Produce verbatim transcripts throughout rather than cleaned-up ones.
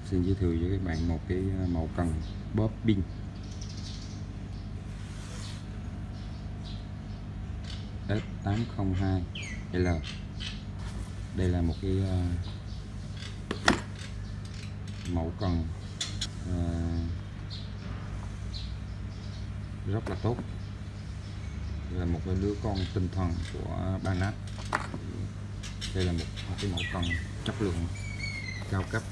Xin giới thiệu với các bạn một cái mẫu cần bóp pin S tám không hai L. Đây là một cái mẫu cần rất là tốt, là một cái đứa con tinh thần của Banat. Đây là một, một cái mẫu cần chất lượng cao cấp.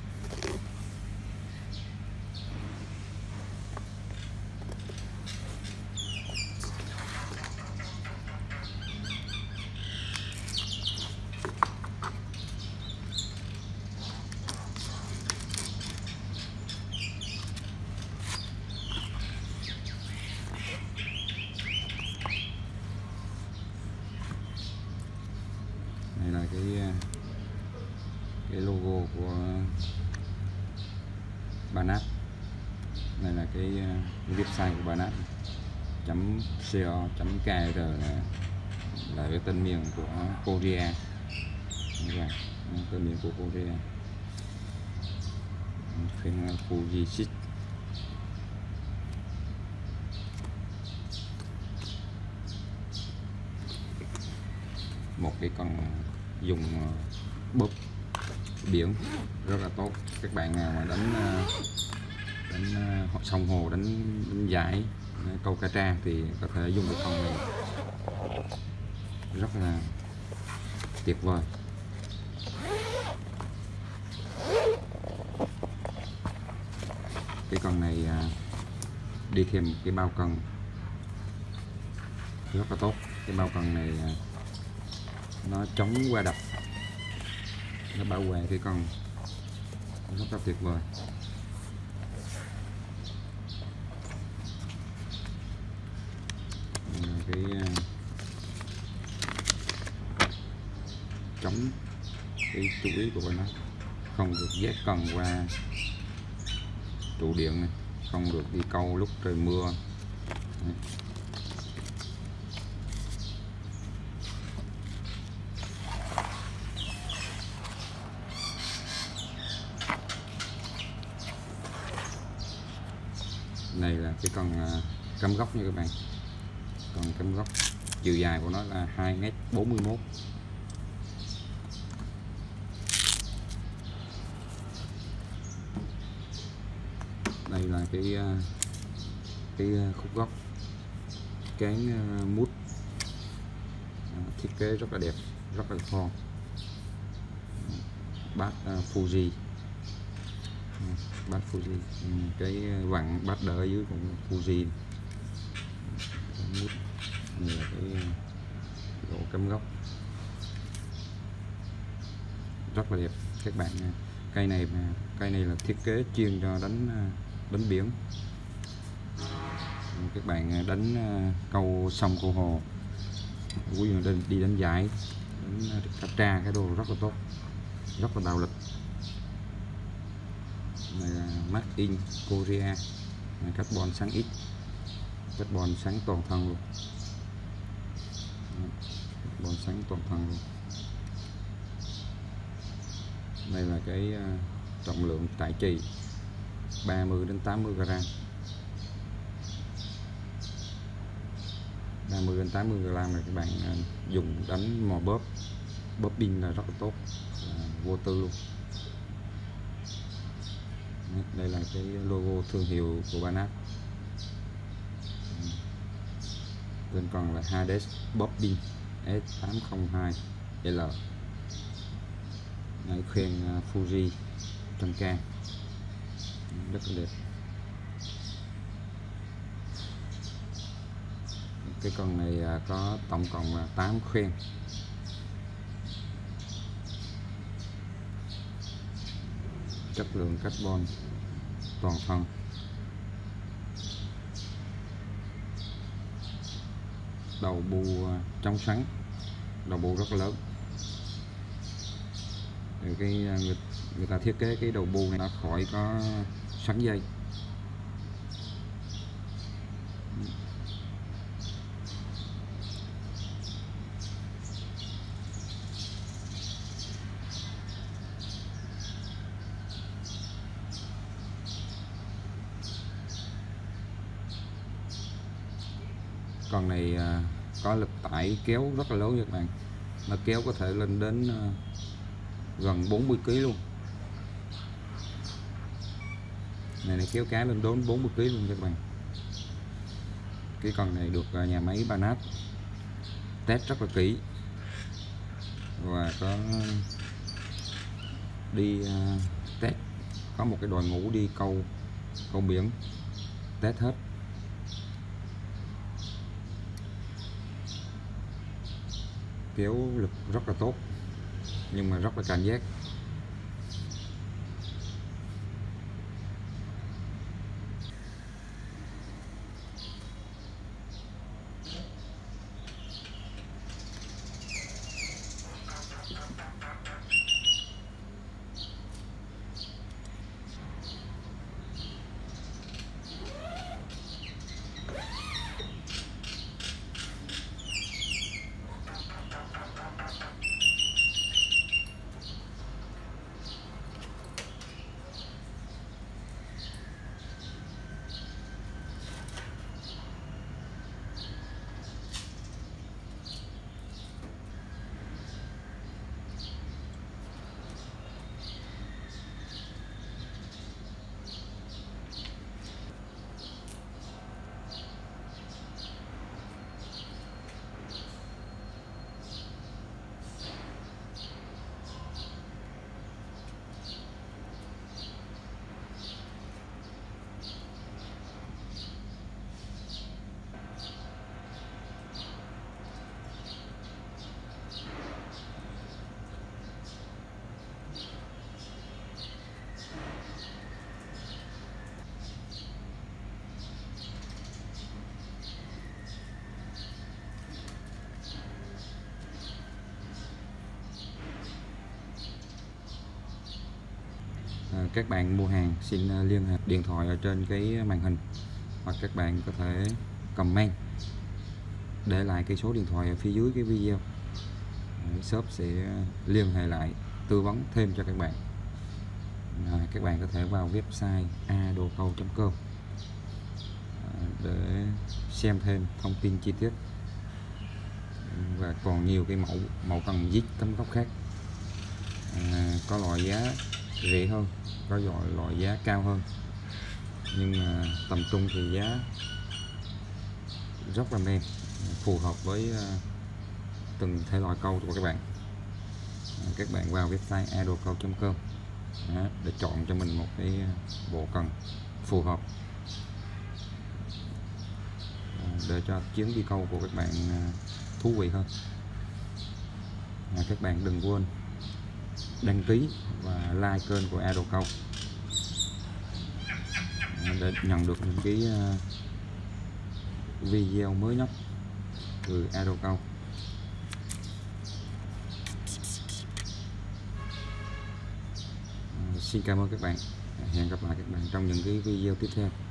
Đây là cái cái logo của Banat. Đây là cái, cái website của Banat chấm co chấm kr là, là cái tên miền của Korea, tên miền của Korea, phiên Fujitsu. Một cái con dùng bóp biển rất là tốt. Các bạn nào mà đánh đánh sông hồ, đánh, đánh giải, câu cá tra thì có thể dùng cái con này rất là tuyệt vời. Cái con này đi kèm cái bao cần rất là tốt. Cái bao cần này nó chống va đập, nó bảo vệ cái con rất là tuyệt vời. Cái chống cái chú ý của nó không được vét cần qua trụ điện này, không được đi câu lúc trời mưa. Đấy. Này là cái con cắm gốc nha các bạn, con cắm gốc, chiều dài của nó là hai mét bốn mươi mốt. Đây là cái cái khúc gốc cán mút, thiết kế rất là đẹp, rất là thon. Bát Fuji, bát Fuji, cái vặn bát đỡ ở dưới cũng Fuji. Mút này là cái gỗ cắm gốc rất là đẹp các bạn. Cây này mà cây này là thiết kế chuyên cho đánh đánh biển. Các bạn đánh câu sông câu hồ, quý vị đi đánh giải, đánh cá tra, cái đồ rất là tốt, rất là đạo lịch. Này là made in Korea, carbon sáng ít, carbon sáng toàn thân luôn, carbon sáng toàn thân luôn. Đây là cái trọng lượng tại trì ba mươi đến tám mươi gram, ba mươi đến tám mươi gram này các bạn dùng đánh mò bóp bóp pin là rất là tốt, là vô tư luôn. Đây là cái logo thương hiệu của Banat. Tên còn là Hades bóp pin S tám không hai L. Này khuyên Fuji trong can rất là đẹp. Cái con này có tổng cộng là tám khuyên. Chất lượng carbon toàn thân. Đầu bu trong sáng, đầu bu rất là lớn. Rồi cái người, người ta thiết kế cái đầu bu này nó khỏi có sắn dây. con này à, có lực tải kéo rất là lớn nha các bạn, nó kéo có thể lên đến à, gần bốn mươi ki lô gam luôn. Này nó kéo cá lên đến bốn mươi ki lô gam luôn các bạn. Cái con này được nhà máy Banat test rất là kỹ và có đi uh, test, có một cái đội ngũ đi câu câu biển test hết. Kéo lực rất là tốt nhưng mà rất là cảnh giác. Các bạn mua hàng xin liên hệ điện thoại ở trên cái màn hình, hoặc các bạn có thể comment để lại cái số điện thoại ở phía dưới cái video. Shop sẽ liên hệ lại tư vấn thêm cho các bạn. À, các bạn có thể vào website a đồ câu chấm com để xem thêm thông tin chi tiết và còn nhiều cái mẫu mẫu cần vít cắm góc khác. À, có loại giá rẻ hơn, có loại loại giá cao hơn, nhưng mà tầm trung thì giá rất là mềm, phù hợp với uh, từng thể loại câu của các bạn. À, các bạn vào website a đồ câu chấm com để chọn cho mình một cái bộ cần phù hợp à, để cho chuyến đi câu của các bạn uh, thú vị hơn. À, các bạn đừng quên đăng ký và like kênh của a đồ câu để nhận được những cái video mới nhất từ a đồ câu. Xin cảm ơn các bạn. Hẹn gặp lại các bạn trong những cái video tiếp theo.